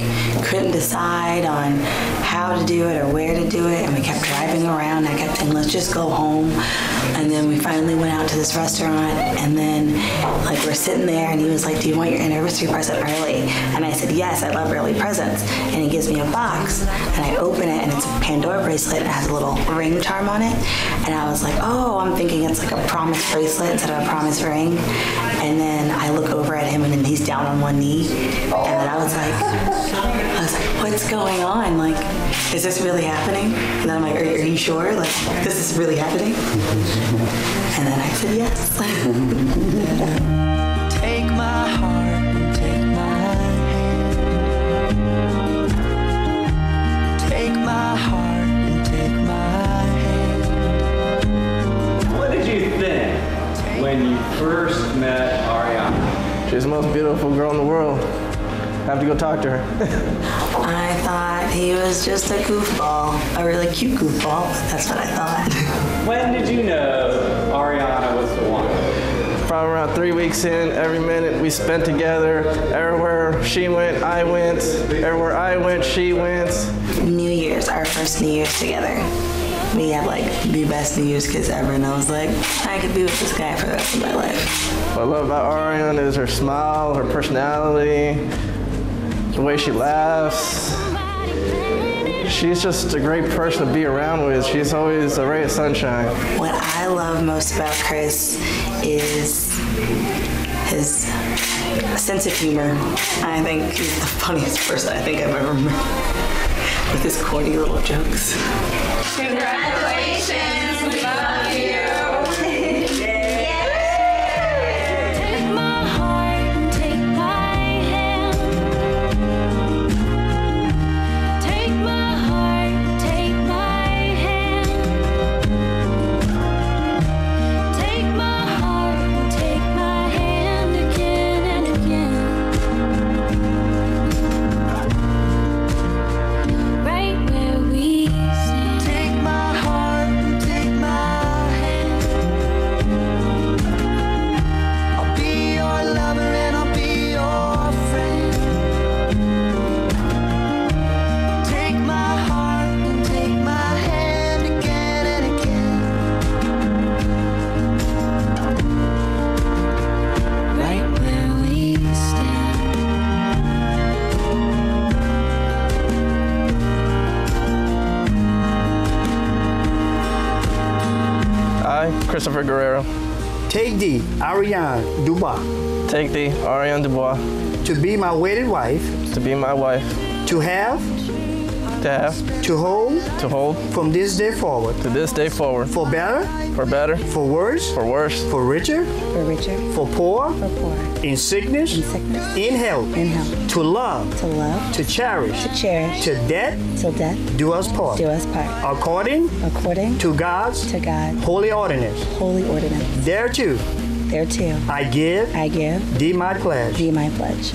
couldn't decide on how to do it or where to do it, and we kept driving around. I kept saying, let's just go home. And then we finally went out to this restaurant, and then like we're sitting there, and he was like, do you want your anniversary present early? And I said, yes, I love early presents. And he gives me a box, and I open it, and it's a Pandora bracelet, and it has a little ring charm on it. And I was like, oh, I'm thinking it's like a promise bracelet instead of a promise ring. And then I look over at him, and then he's down on one knee. And then I was like, what's going on? Like, is this really happening? And then I'm like, are you sure? Like, this is really happening? And then I said yes. Take my heart and take my hand. Take my heart and take my hand. What did you think when you first met Ariana? She's the most beautiful girl in the world. I have to go talk to her. I thought he was just a goofball, a really cute goofball. That's what I thought. When did you know Ariana was the one? Probably around 3 weeks in, every minute we spent together. Everywhere she went, I went. Everywhere I went, she went. New Year's, our first New Year's together. We had like the best New Year's kiss ever, and I was like, I could be with this guy for the rest of my life. What I love about Ariana is her smile, her personality, the way she laughs. She's just a great person to be around with. She's always a ray of sunshine. What I love most about Chris is his sense of humor. I think he's the funniest person I think I've ever met, with his corny little jokes. Congratulations, we love you. Take my heart and take my hand. Take my heart and take my hand. Take my heart and take my hand again and again. Right where we stand. Take my heart and take my hand. I'll be your lover and I'll be your friend. Take my heart and take my hand again and again. Right where we stand. I, Christopher Guerrero, Take thee, Ariane Dubois, take thee, Ariane Dubois, to be my wedded wife, to be my wife, to have, to hold, from this day forward, to this day forward, for better, for better, for worse, for worse, for richer, for poor, in sickness, in health, to love, to cherish, to death, Till death do us part, do us part. according to God's holy ordinance. Holy ordinance. Thereto Thereto I give thee my pledge. thee my pledge.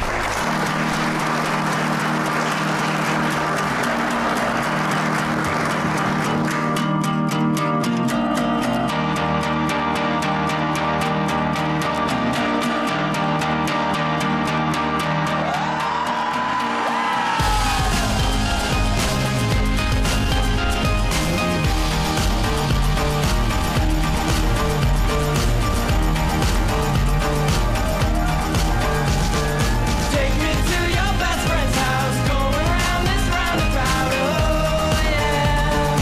Take me to your best friend's house, go around this roundabout, oh yeah.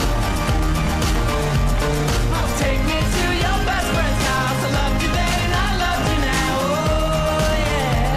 Take me to your best friend's house, I loved you then and I love you now, oh yeah.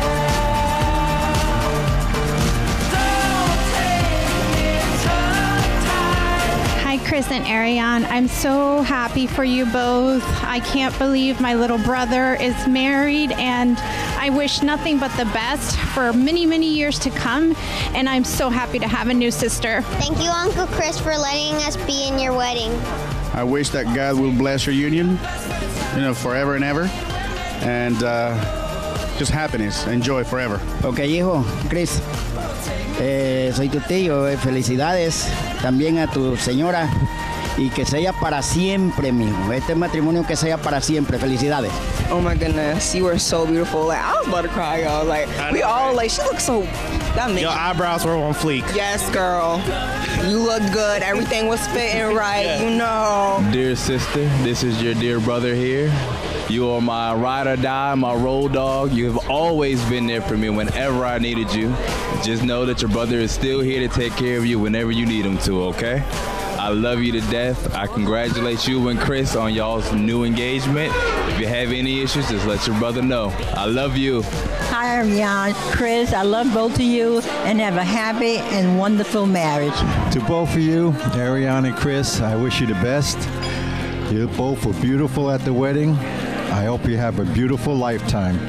Don't take me so tight. Hi, Chris and Ariane. I'm so happy for you both. I can't believe my little brother is married, and I wish nothing but the best for many, many years to come. And I'm so happy to have a new sister. Thank you, Uncle Chris, for letting us be in your wedding. I wish that God will bless your union, forever and ever, and just happiness and joy forever. Ok, hijo, Chris, soy tu tío, felicidades también a tu señora y que sea para siempre, mijo. Este matrimonio que sea para siempre. Felicidades. Oh my goodness, you were so beautiful. Like, I was about to cry, y'all. Like, we all, like, she looks so, that makes Your eyebrows were on fleek. Yes, girl. You looked good. Everything was fitting right, you know. Dear sister, this is your dear brother here. You are my ride or die, my road dog. You have always been there for me whenever I needed you. Just know that your brother is still here to take care of you whenever you need him to, okay? I love you to death. I congratulate you and Chris on y'all's new engagement. If you have any issues, just let your brother know. I love you. Hi, Ariane. Chris, I love both of you and have a happy and wonderful marriage. To both of you, Ariane and Chris, I wish you the best. You both were beautiful at the wedding. I hope you have a beautiful lifetime.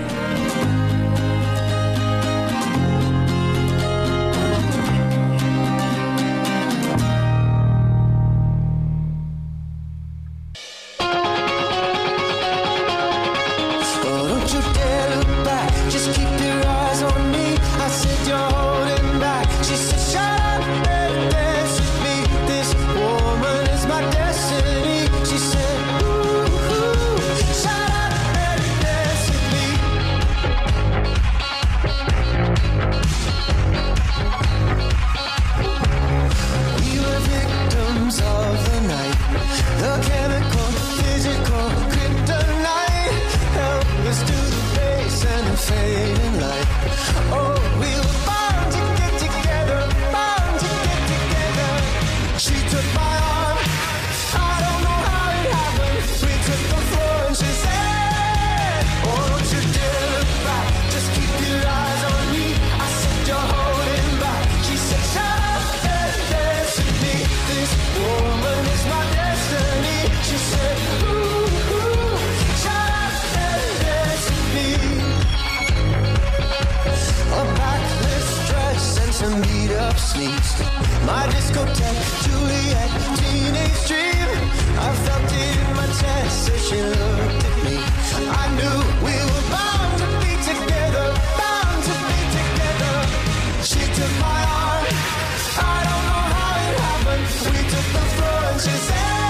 My discotheque, Juliet, teenage dream. I felt it in my chest as she looked at me. I knew we were bound to be together, bound to be together. She took my arm, I don't know how it happened. We took the floor and she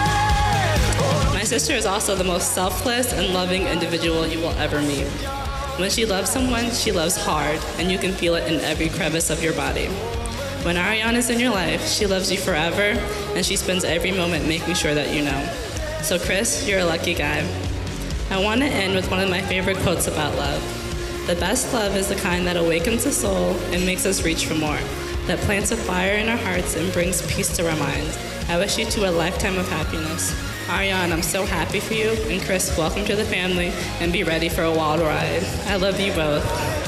said, My sister is also the most selfless and loving individual you will ever meet. When she loves someone, she loves hard, and you can feel it in every crevice of your body. When Ariane is in your life, she loves you forever, and she spends every moment making sure that you know. So Chris, you're a lucky guy. I want to end with one of my favorite quotes about love. The best love is the kind that awakens the soul and makes us reach for more, that plants a fire in our hearts and brings peace to our minds. I wish you two a lifetime of happiness. Ariane, I'm so happy for you, and Chris, welcome to the family, and be ready for a wild ride. I love you both.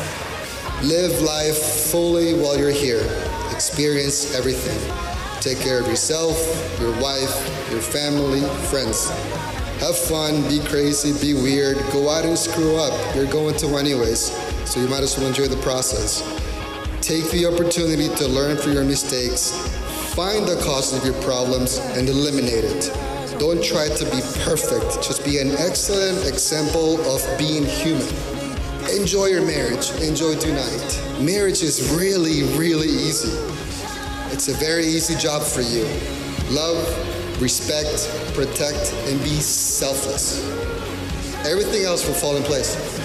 Live life fully while you're here. Experience everything. Take care of yourself, your wife, your family, friends. Have fun, be crazy, be weird, go out and screw up. You're going to anyways, so you might as well enjoy the process. Take the opportunity to learn from your mistakes, find the cause of your problems, and eliminate it. Don't try to be perfect, just be an excellent example of being human. Enjoy your marriage, enjoy tonight. Marriage is really, really easy. It's a very easy job for you. Love, respect, protect, and be selfless. Everything else will fall in place.